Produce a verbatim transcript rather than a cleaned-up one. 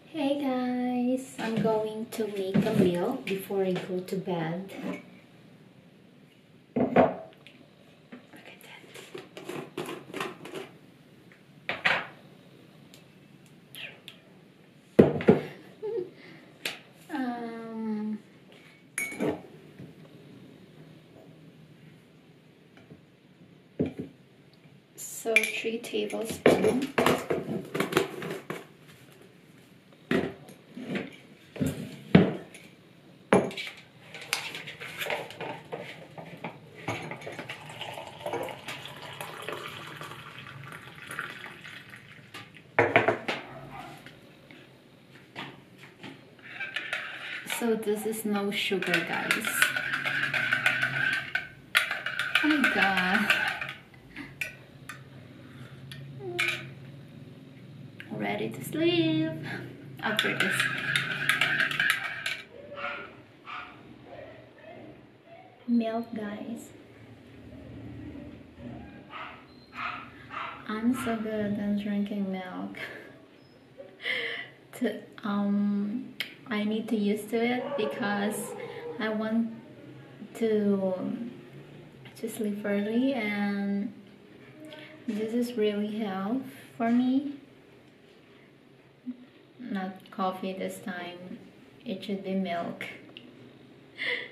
Hey guys, I'm going to make a meal before I go to bed. Look at that. um, so three tablespoons. So this is no sugar, guys. Oh my god. Ready to sleep after this. Milk, guys. I'm so good at drinking milk. to, um, I need to use to it because I want to to sleep early, and this is really help for me. Not coffee this time. It should be milk.